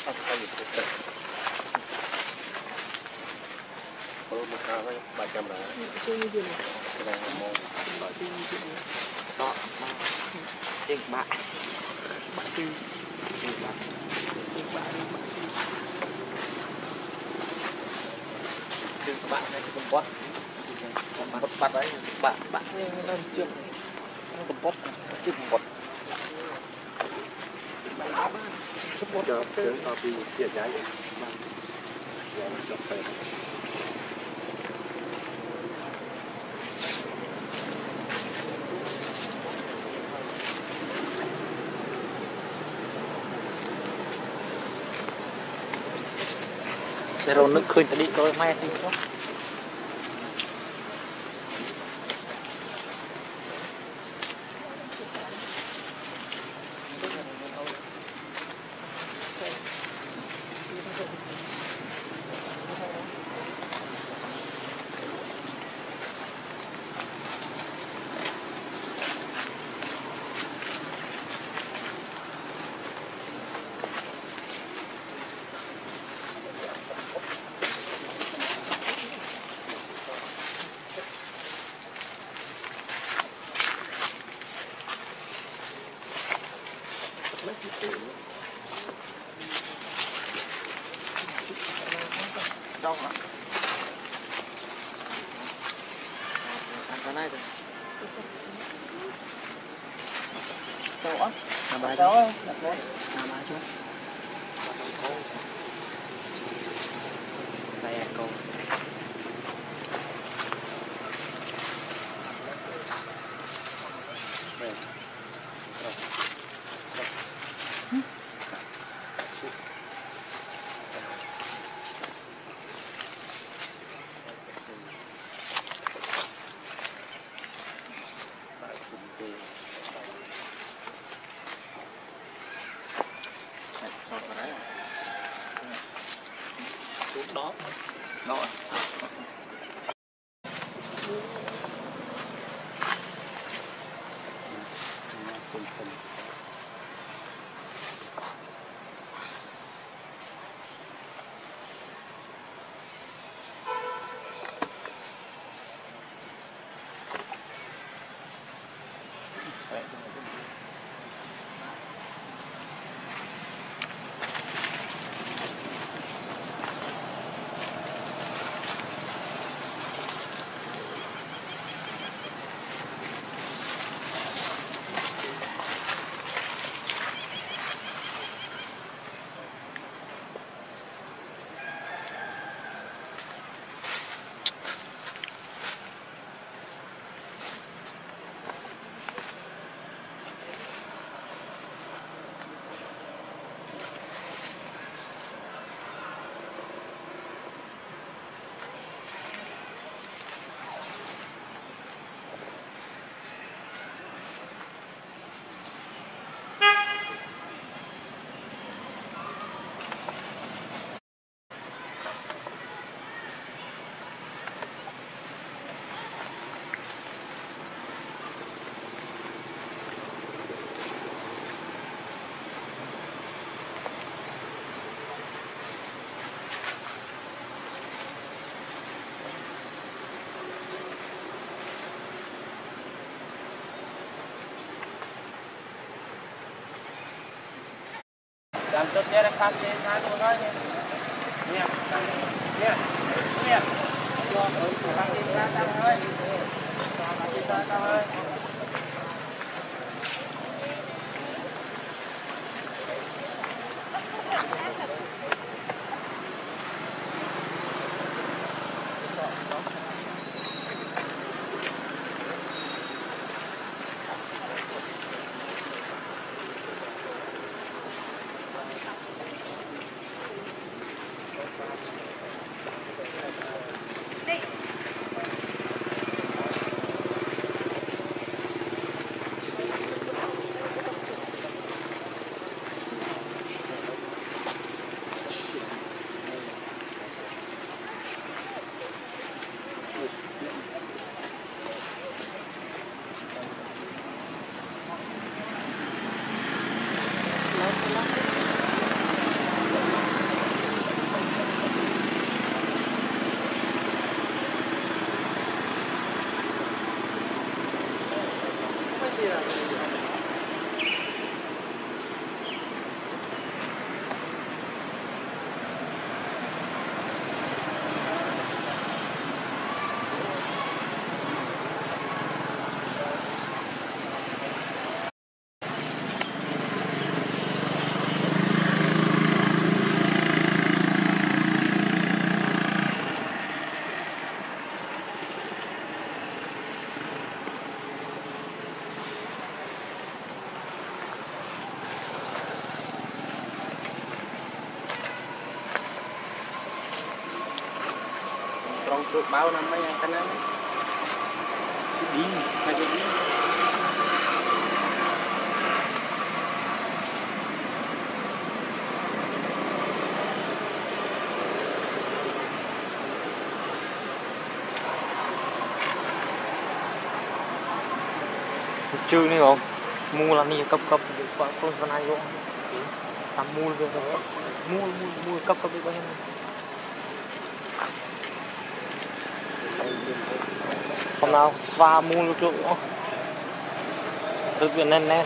Bài camera. Đó. Trên bạn. Bạn tư. Trên bạn. Trên bạn. Trên bạn này cái con bot. Bắt đấy. Bạn lên trước. Con bot. Trước con bot. Chờ tao đi chia trái. Xe rôn nước khơi ta đi coi mai đi quá. Trong hả? Ăn cái này rồi. Đâu á? Làm bài đâu? Làm bài chưa? Xe cô. Đó. Đó. Làm tốt nhất là phát chế ra luôn thôi nha. Nha. Nha. Nha. Cho phát chế ra cao thôi. Phát chế ra cao thôi. Trong chuột bao năm mấy cái này đi hay đi chưa này không mua là này cấp cấp con số này không làm mua được rồi mua cấp cấp đi bao nhiêu hôm nào spa mua được chỗ được viện nên nè